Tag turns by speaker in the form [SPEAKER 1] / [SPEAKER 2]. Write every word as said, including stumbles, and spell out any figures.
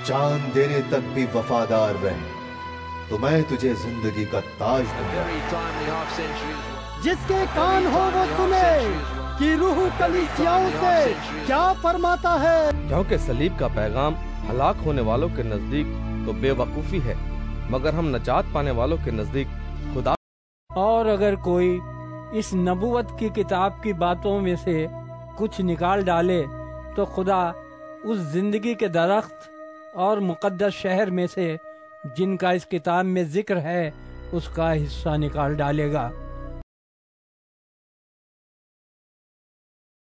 [SPEAKER 1] जान देने तक भी वफादार रहे तो मैं तुझे जिंदगी का ताज दूंगा।
[SPEAKER 2] जिसके कान हो वो सुने कि रूह कलीसियाओं से क्या फरमाता है।
[SPEAKER 3] क्योंकि सलीब का पैगाम हलाक होने वालों के नजदीक तो बेवकूफी है, मगर हम नजात पाने वालों के नजदीक खुदा।
[SPEAKER 2] और अगर कोई इस नबूवत की किताब की बातों में से कुछ निकाल डाले तो खुदा उस जिंदगी के दरख्त और मुकद्दस शहर में से जिनका इस किताब में जिक्र है उसका हिस्सा निकाल डालेगा।